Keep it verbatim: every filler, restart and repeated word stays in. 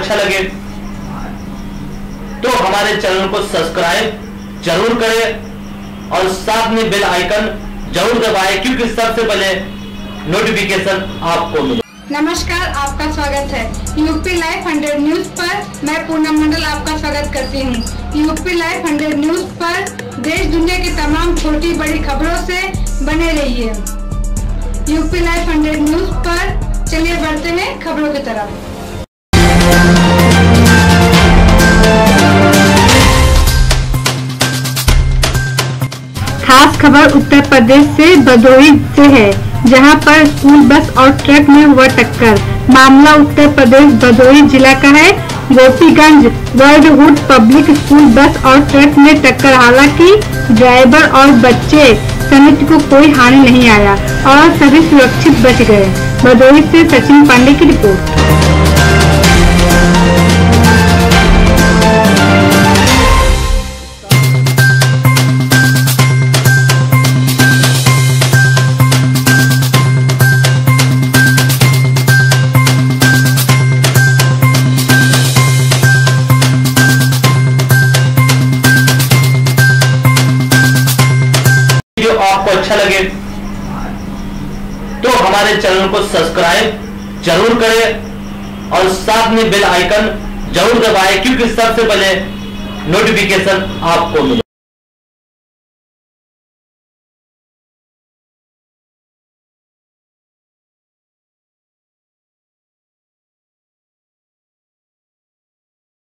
अच्छा लगे तो हमारे चैनल को सब्सक्राइब जरूर करें और साथ में बेल आइकन जरूर दबाएं, क्योंकि सबसे पहले नोटिफिकेशन आपको मिले। नमस्कार, आपका स्वागत है यूपी लाइव हंड्रेड न्यूज पर। मैं पूनम मंडल आपका स्वागत करती हूँ। यूपी लाइव हंड्रेड न्यूज पर देश दुनिया की तमाम छोटी बड़ी खबरों से बने रहिए। यूपी लाइव हंड्रेड न्यूज पर चलिए बढ़ते हैं खबरों की तरफ। खास खबर उत्तर प्रदेश से भदोही से है, जहां पर स्कूल बस और ट्रक में हुआ टक्कर। मामला उत्तर प्रदेश भदोही जिला का है। गोपीगंज वर्ल्डहुड पब्लिक स्कूल बस और ट्रक में टक्कर। हालांकि ड्राइवर और बच्चे समेत को कोई हानि नहीं आया और सभी सुरक्षित बच गए। भदोही से सचिन पांडे की रिपोर्ट। आपको अच्छा लगे तो हमारे चैनल को सब्सक्राइब जरूर करें और साथ में बेल आइकन जरूर दबाएं, क्योंकि सबसे पहले नोटिफिकेशन आपको मिले।